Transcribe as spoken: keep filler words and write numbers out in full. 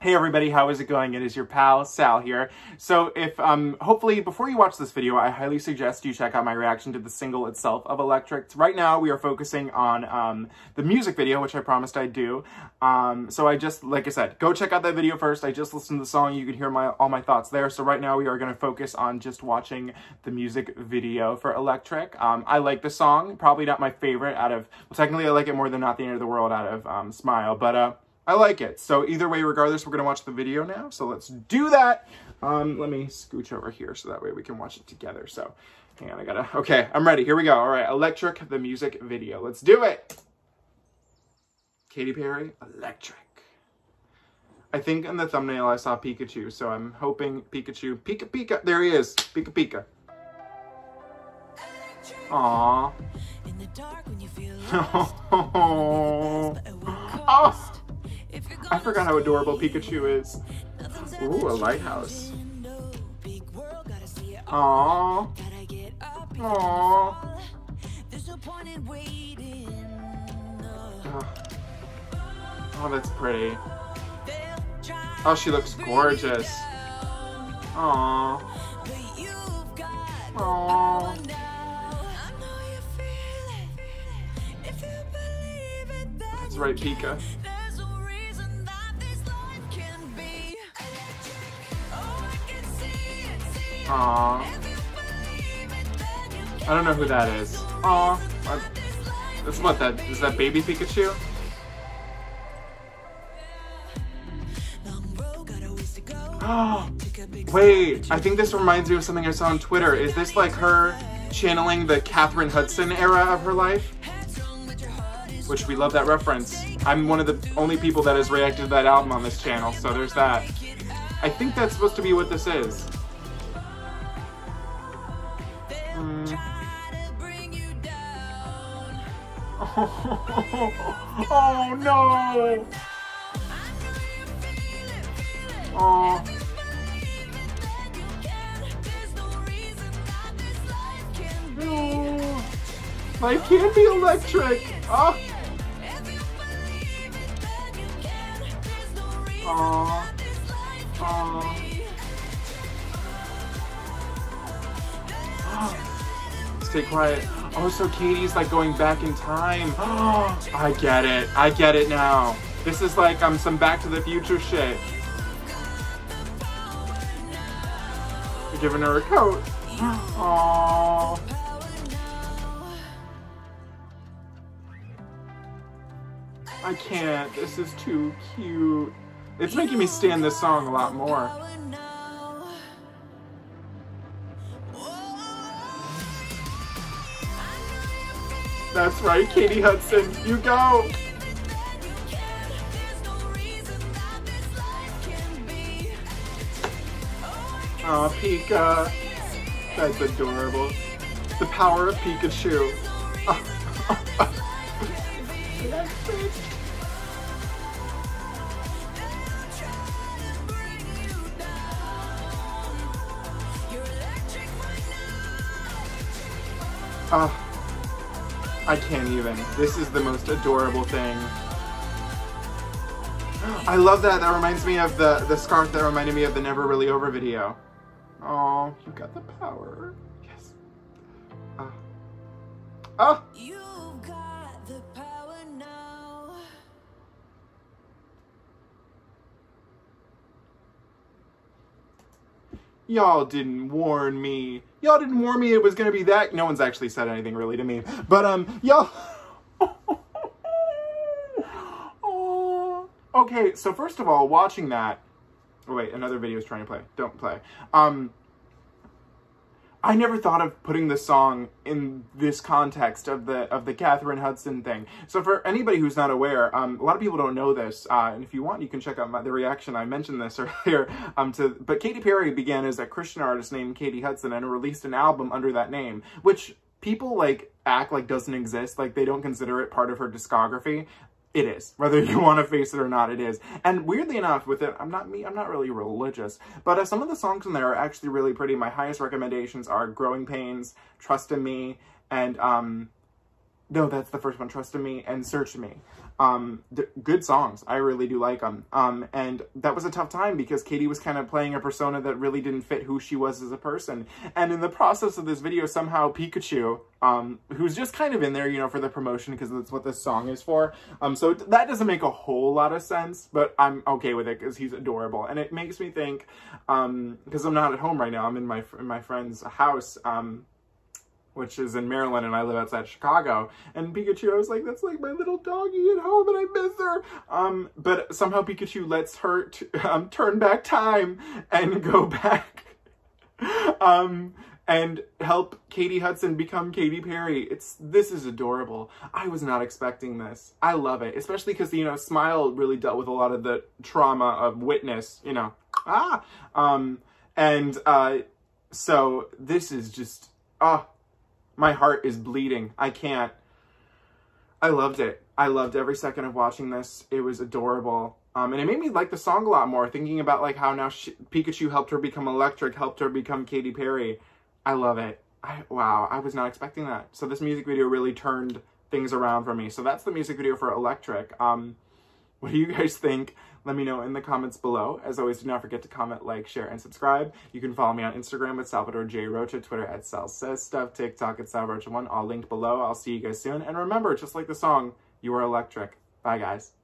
Hey everybody, how is it going? It is your pal, Sal here. So if, um, hopefully before you watch this video, I highly suggest you check out my reaction to the single itself of Electric. Right now we are focusing on, um, the music video, which I promised I'd do. Um, so I just, like I said, go check out that video first. I just listened to the song. You can hear my, all my thoughts there. So right now we are going to focus on just watching the music video for Electric. Um, I like the song, probably not my favorite out of, well, technically I like it more than Not the End of the World out of, um, Smile, but, uh, I like it. So either way, regardless, we're going to watch the video now. So let's do that. Um, let me scooch over here so that way we can watch it together. So hang on, I gotta, okay, I'm ready. Here we go. All right, Electric, the music video. Let's do it. Katy Perry, Electric. I think in the thumbnail I saw Pikachu, so I'm hoping Pikachu, Pika Pika, there he is. Pika Pika. Aww. Oh. I forgot how adorable Pikachu is. Ooh, a lighthouse. Aww. Aww. Oh, that's pretty. Oh, she looks gorgeous. Aww. Aww. That's right, Pika. Aww. I don't know who that is. Aww. That's what that is. That baby Pikachu? Oh, wait. I think this reminds me of something I saw on Twitter. Is this like her channeling the Catherine Hudson era of her life? Which we love that reference. I'm one of the only people that has reacted to that album on this channel, so there's that. I think that's supposed to be what this is. Mm. Oh, oh no! Oh. No. Life can be electric! Oh. Aww. Aww. Stay quiet. Oh, so Katy's like going back in time. Oh, I get it. I get it now. This is like um some Back to the Future shit. You're giving her a coat. Aww. I can't. This is too cute. It's making me stand this song a lot more. That's right, Katy Hudson, you go! Aw, Pika. That's adorable. The power of Pikachu. Oh. I can't even. This is the most adorable thing. I love that. That reminds me of the, the scarf that reminded me of the Never Really Over video. Oh, you got the power. Yes. Uh. Oh! You've got the power now. Y'all didn't warn me. Y'all didn't warn me it was gonna be that. No one's actually said anything really to me. But, um, y'all. Oh. Okay, so first of all, watching that. Oh, wait, another video is trying to play. Don't play. Um, I never thought of putting this song in this context of the of the Catherine Hudson thing. So for anybody who's not aware, um, a lot of people don't know this, uh, and if you want, you can check out my, the reaction. I mentioned this earlier. Um, to but Katy Perry began as a Christian artist named Katy Hudson and released an album under that name, which people like act like doesn't exist, like they don't consider it part of her discography. It is. Whether you want to face it or not, it is. And weirdly enough, with it, I'm not me, I'm not really religious, but uh, some of the songs in there are actually really pretty. My highest recommendations are Growing Pains, Trust in Me, and, um, no, that's the first one, Trust in Me, and Search Me. Um, good songs. I really do like them. Um, and that was a tough time because Katy was kind of playing a persona that really didn't fit who she was as a person. And in the process of this video, somehow Pikachu, um, who's just kind of in there, you know, for the promotion because that's what this song is for. Um, so that doesn't make a whole lot of sense, but I'm okay with it because he's adorable. And it makes me think, um, because I'm not at home right now, I'm in my, in my friend's house, um, which is in Maryland, and I live outside Chicago. And Pikachu, I was like, that's like my little doggy at home, and I miss her. Um, but somehow Pikachu lets her t um, turn back time and go back um, and help Katy Hudson become Katy Perry. It's this is adorable. I was not expecting this. I love it, especially because, you know, Smile really dealt with a lot of the trauma of Witness, you know. Ah! Um, and uh, so this is just, ah. My heart is bleeding. I can't. I loved it. I loved every second of watching this. It was adorable. Um, and it made me like the song a lot more, thinking about like how now she, Pikachu helped her become electric, helped her become Katy Perry. I love it. I, wow, I was not expecting that. So this music video really turned things around for me. So that's the music video for Electric. Um, what do you guys think? Let me know in the comments below. As always, do not forget to comment, like, share, and subscribe. You can follow me on Instagram at Salvador J. Rocha, Twitter at Sal Says Stuff, TikTok at Sal Rocha one, all linked below. I'll see you guys soon. And remember, just like the song, you are electric. Bye, guys.